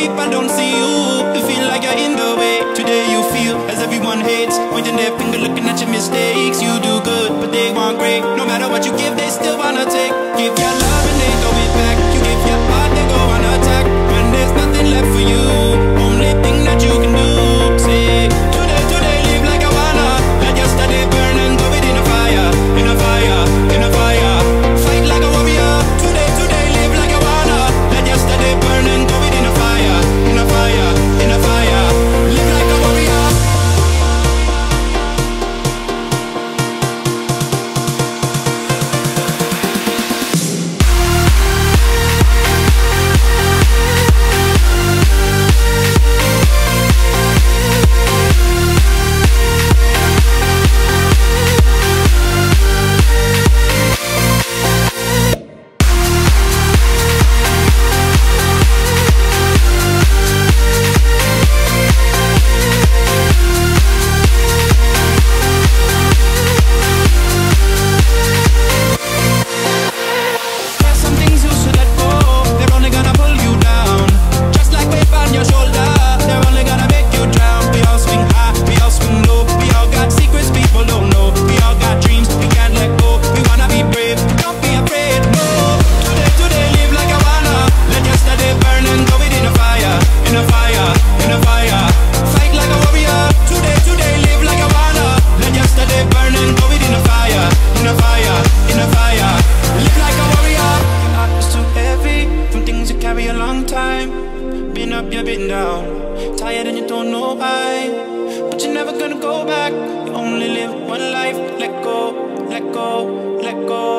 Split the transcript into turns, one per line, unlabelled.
sleep, I don't see you. You feel like you're in the way. Today you feel as everyone hates, pointing their finger, looking at your mistakes. You do good, but they want great. No matter what you give, they still wanna take. Give your love and they throw it back. You give your heart, they go on attack. When there's nothing left for you, only thing that you can do, say today, today, live like I wanna. Let yesterday burn and go it in a fire, in a fire, in a fire. Fight like a warrior. Today, today, live like I wanna. Let yesterday burn and go it in a fire, in a fire, in a fire. Live like a warrior. Been up, you've been down, tired and you don't know why, but you're never gonna go back. You only live one life. Let go, let go, let go.